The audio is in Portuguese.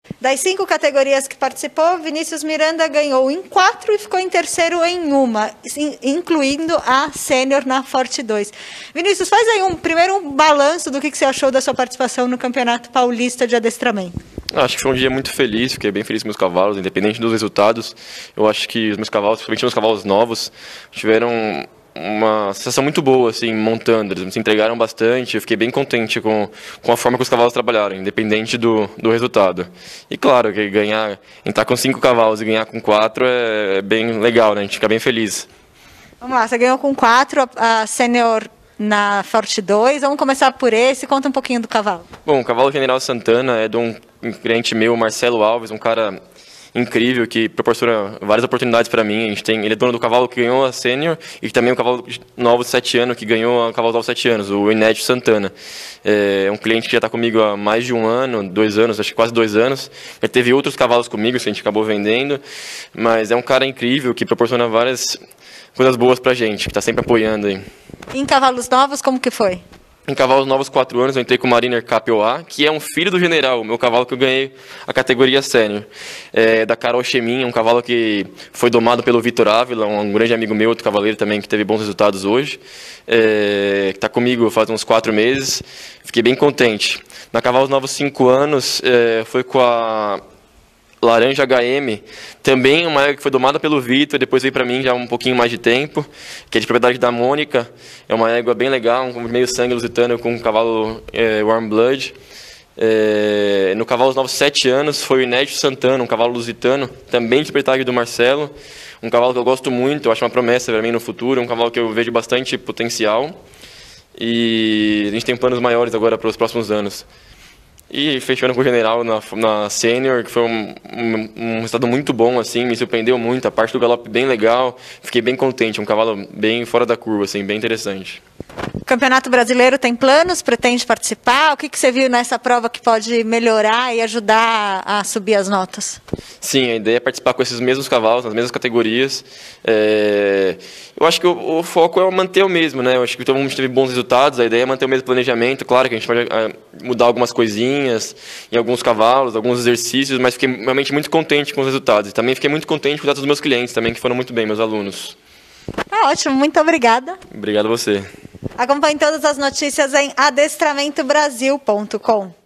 Das 5 categorias que participou, Vinícius Miranda ganhou em 4 e ficou em terceiro em uma, incluindo a sênior na Forte 2. Vinícius, faz aí primeiro um balanço do que você achou da sua participação no Campeonato Paulista de Adestramento. Acho que foi um dia muito feliz, fiquei bem feliz com meus cavalos, independente dos resultados. Eu acho que os meus cavalos, principalmente os cavalos novos, tiveram uma sensação muito boa, assim, montando. Eles me entregaram bastante, eu fiquei bem contente com a forma que os cavalos trabalharam, independente do resultado. E claro, que entrar com 5 cavalos e ganhar com 4 é bem legal, né? A gente fica bem feliz. Vamos lá, você ganhou com 4, a sênior na Forte 2. Vamos começar por esse, conta um pouquinho do cavalo. Bom, o cavalo General Santana é de um cliente meu, Marcelo Alves, um cara incrível, que proporciona várias oportunidades para mim. Ele é dono do cavalo que ganhou a sênior e também um cavalo novo de 7 anos, que ganhou a cavalo novo de 7 anos, o Inédito Santana. É um cliente que já está comigo há mais de 1 ano, 2 anos, acho que quase 2 anos. Já teve outros cavalos comigo, que a gente acabou vendendo, mas é um cara incrível que proporciona várias coisas boas pra gente, que está sempre apoiando aí. Em cavalos novos, como que foi? Em cavalos novos 4 anos, eu entrei com o Mariner KPOA, que é um filho do General, o meu cavalo que eu ganhei a categoria sênior. Da Carol Chemin, um cavalo que foi domado pelo Vitor Ávila, um grande amigo meu, outro cavaleiro também, que teve bons resultados hoje. Que está comigo faz uns 4 meses, fiquei bem contente. Na cavalos novos 5 anos, foi com a Laranja HM, também uma égua que foi domada pelo Vitor, depois veio para mim já há um pouquinho mais de tempo, que é de propriedade da Mônica. É uma égua bem legal, um meio sangue lusitano com um cavalo Warm Blood. No cavalo novos 7 anos foi o Inédito Santana, um cavalo lusitano, também de propriedade do Marcelo. Um cavalo que eu gosto muito, eu acho uma promessa para mim no futuro, um cavalo que eu vejo bastante potencial. E a gente tem planos maiores agora para os próximos anos. E fechando com o General na Sênior, que foi um resultado muito bom, assim, me surpreendeu muito, a parte do galope bem legal, fiquei bem contente, um cavalo bem fora da curva, assim, bem interessante. O Campeonato Brasileiro tem planos, pretende participar? O que você viu nessa prova que pode melhorar e ajudar a subir as notas? Sim, a ideia é participar com esses mesmos cavalos, nas mesmas categorias. Eu acho que o foco é manter o mesmo, né? Eu acho que todo mundo teve bons resultados, a ideia é manter o mesmo planejamento. Claro que a gente pode mudar algumas coisinhas em alguns cavalos, alguns exercícios, mas fiquei realmente muito contente com os resultados. E também fiquei muito contente com os resultados dos meus clientes também, que foram muito bem, meus alunos. Tá ótimo, muito obrigada. Obrigado a você. Acompanhe todas as notícias em adestramentobrasil.com.